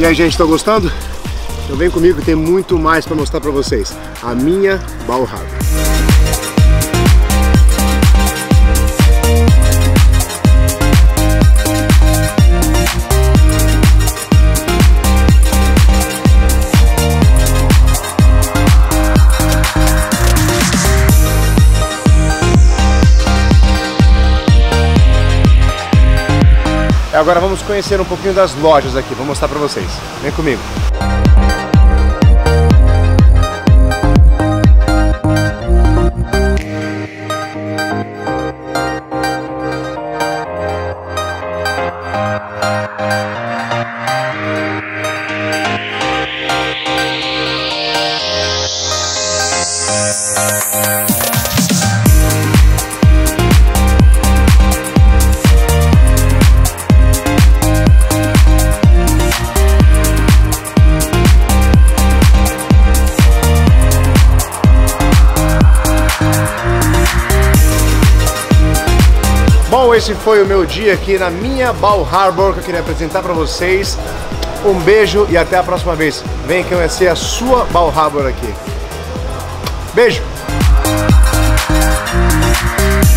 aí, gente, estão gostando? Então vem comigo que tem muito mais para mostrar para vocês. A minha Bal Harbour. Agora vamos conhecer um pouquinho das lojas aqui, vou mostrar para vocês. Vem comigo. Bom, esse foi o meu dia aqui na minha Bal Harbour que eu queria apresentar para vocês. Um beijo e até a próxima vez. Vem conhecer a sua Bal Harbour aqui. Beijo!